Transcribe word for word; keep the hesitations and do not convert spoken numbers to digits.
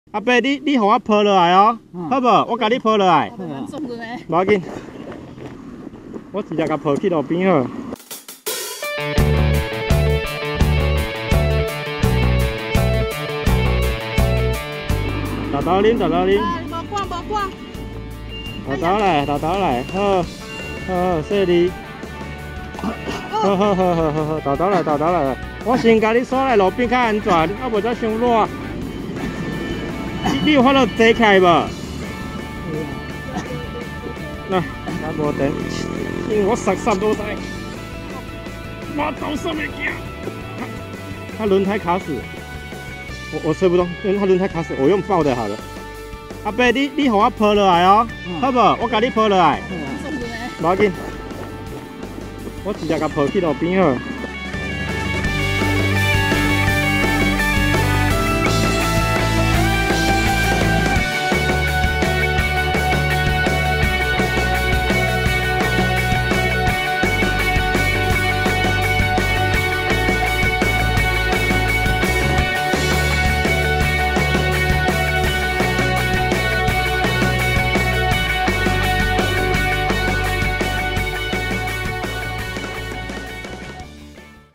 阿伯，你你互我抱落来哦，好无？我甲你抱落来。无要紧，我直接甲抱去路边好。豆豆啉，豆豆啉。 无管无管。 豆豆来，豆豆来，好，好，谢你。好好好好好好，豆豆来，豆豆来。我先甲你锁来路边较安全，啊无则伤热。你你有法度坐起来无？来，啊无电，因为我啥啥都知。我头上面行，他轮胎卡死，我我吹不动，因为他轮胎卡死，我用抱的好了。阿伯，你你互我抱落来哦，好无？我甲你抱落来，无要紧，我直接甲抱去路边好。